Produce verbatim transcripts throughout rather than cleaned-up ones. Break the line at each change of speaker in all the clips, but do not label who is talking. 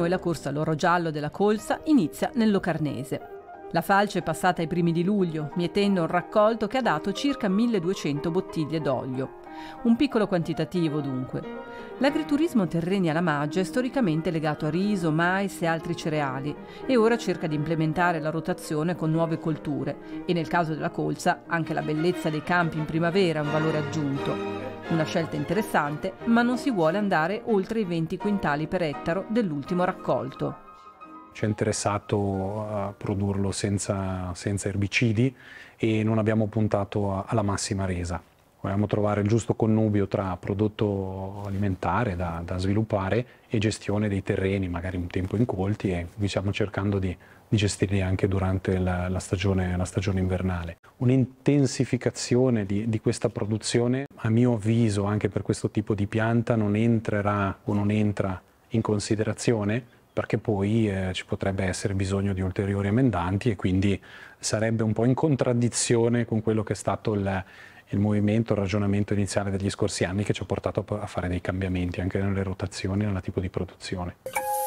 noi la corsa all'oro giallo della colza inizia nel Locarnese. La falce è passata ai primi di luglio, mietendo un raccolto che ha dato circa milleduecento bottiglie d'olio. Un piccolo quantitativo dunque. L'agriturismo Terreni alla Maggia è storicamente legato a riso, mais e altri cereali e ora cerca di implementare la rotazione con nuove colture e nel caso della colza anche la bellezza dei campi in primavera è un valore aggiunto. Una scelta interessante, ma non si vuole andare oltre i venti quintali per ettaro dell'ultimo raccolto.
Ci è interessato a produrlo senza, senza erbicidi e non abbiamo puntato alla massima resa. Volevamo trovare il giusto connubio tra prodotto alimentare da, da sviluppare e gestione dei terreni, magari un tempo incolti, e stiamo cercando di, di gestirli anche durante la, la, stagione, la stagione invernale. Un'intensificazione di, di questa produzione, a mio avviso, anche per questo tipo di pianta, non entrerà o non entra in considerazione, perché poi eh, ci potrebbe essere bisogno di ulteriori emendanti e quindi sarebbe un po' in contraddizione con quello che è stato il, il movimento, il ragionamento iniziale degli scorsi anni che ci ha portato a fare dei cambiamenti anche nelle rotazioni e nel tipo di produzione.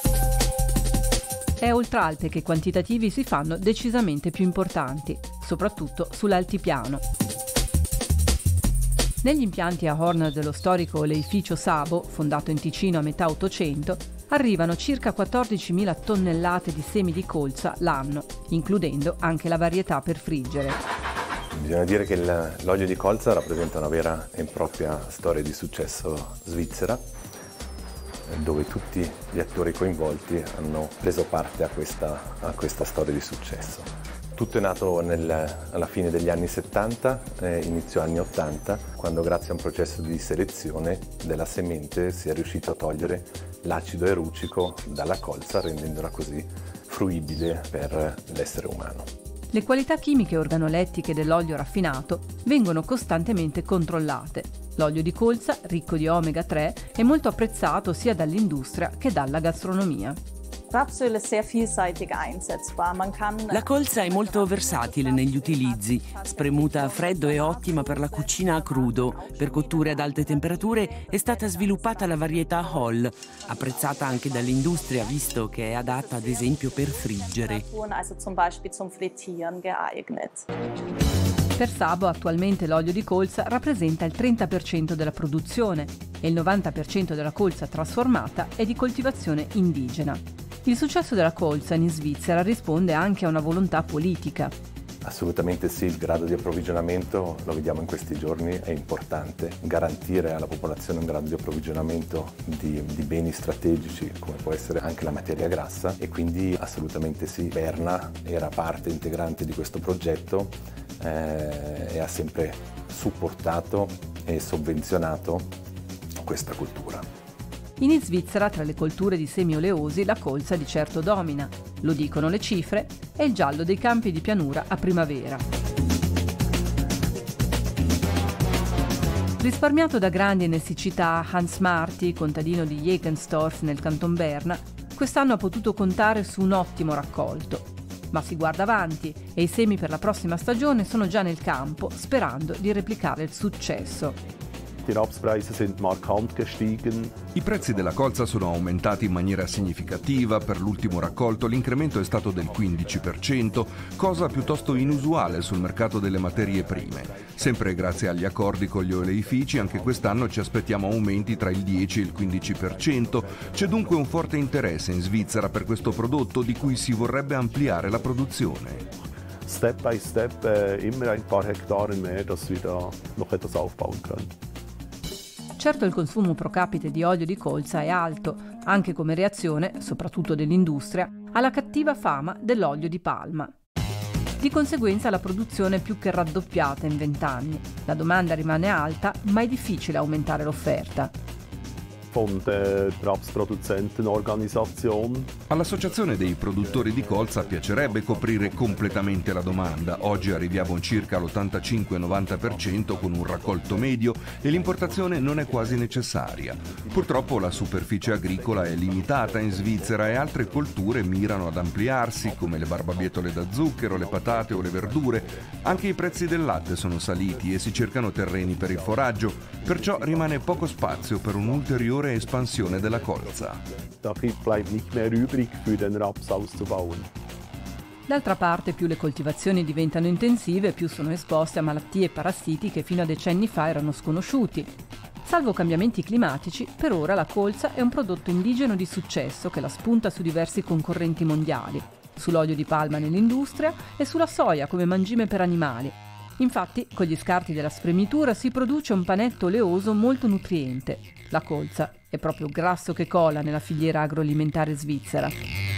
È Oltralpe che i quantitativi si fanno decisamente più importanti, soprattutto sull'altipiano. Negli impianti a Horn dello storico oleificio Sabo, fondato in Ticino a metà Ottocento, arrivano circa quattordicimila tonnellate di semi di colza l'anno, includendo anche la varietà per friggere.
Bisogna dire che l'olio di colza rappresenta una vera e propria storia di successo svizzera, dove tutti gli attori coinvolti hanno preso parte a questa, a questa storia di successo. Tutto è nato nel, alla fine degli anni settanta, eh, inizio anni ottanta, quando grazie a un processo di selezione della semente si è riuscito a togliere l'acido erucico dalla colza, rendendola così fruibile per l'essere umano.
Le qualità chimiche e organolettiche dell'olio raffinato vengono costantemente controllate. L'olio di colza, ricco di omega tre, è molto apprezzato sia dall'industria che dalla gastronomia.
La colza è molto versatile negli utilizzi. Spremuta a freddo è ottima per la cucina a crudo. Per cotture ad alte temperature è stata sviluppata la varietà Hall, apprezzata anche dall'industria visto che è adatta ad esempio per friggere.
Per Sabo attualmente l'olio di colza rappresenta il trenta per cento della produzione e il novanta per cento della colza trasformata è di coltivazione indigena. Il successo della colza in Svizzera risponde anche a una volontà politica.
Assolutamente sì, il grado di approvvigionamento, lo vediamo in questi giorni, è importante. Garantire alla popolazione un grado di approvvigionamento di, di beni strategici, come può essere anche la materia grassa, e quindi assolutamente sì. Berna era parte integrante di questo progetto eh, e ha sempre supportato e sovvenzionato questa cultura.
In Svizzera, tra le colture di semi oleosi, la colza di certo domina. Lo dicono le cifre e il giallo dei campi di pianura a primavera. Risparmiato da grandi necessità, Hans Marti, contadino di Jägenstorf nel canton Berna, quest'anno ha potuto contare su un ottimo raccolto. Ma si guarda avanti e i semi per la prossima stagione sono già nel campo, sperando di replicare il successo.
I prezzi della colza sono aumentati in maniera significativa. Per l'ultimo raccolto l'incremento è stato del quindici per cento, cosa piuttosto inusuale sul mercato delle materie prime. Sempre grazie agli accordi con gli oleifici, anche quest'anno ci aspettiamo aumenti tra il dieci e il quindici per cento. C'è dunque un forte interesse in Svizzera per questo prodotto di cui si vorrebbe ampliare la produzione.
Step by step äh, immer ein paar Hektare mehr, dass wir da noch etwas aufbauen können.
Certo il consumo pro capite di olio di colza è alto, anche come reazione, soprattutto dell'industria, alla cattiva fama dell'olio di palma. Di conseguenza la produzione è più che raddoppiata in vent'anni. La domanda rimane alta, ma è difficile aumentare l'offerta.
Von der Rapsproduzentenorganisation.
All'Associazione dei produttori di colza piacerebbe coprire completamente la domanda. Oggi arriviamo circa all'ottantacinque novanta per cento con un raccolto medio e l'importazione non è quasi necessaria. Purtroppo la superficie agricola è limitata in Svizzera e altre colture mirano ad ampliarsi, come le barbabietole da zucchero, le patate o le verdure. Anche i prezzi del latte sono saliti e si cercano terreni per il foraggio, perciò rimane poco spazio per un ulteriore ulteriore espansione della colza.
Da bleibt nicht mehr übrig für den Raps auszubauen.
D'altra parte, più le coltivazioni diventano intensive, più sono esposte a malattie e parassiti che fino a decenni fa erano sconosciuti. Salvo cambiamenti climatici, per ora la colza è un prodotto indigeno di successo che la spunta su diversi concorrenti mondiali, sull'olio di palma nell'industria e sulla soia come mangime per animali. Infatti, con gli scarti della spremitura si produce un panetto oleoso molto nutriente. La colza è proprio grasso che cola nella filiera agroalimentare svizzera.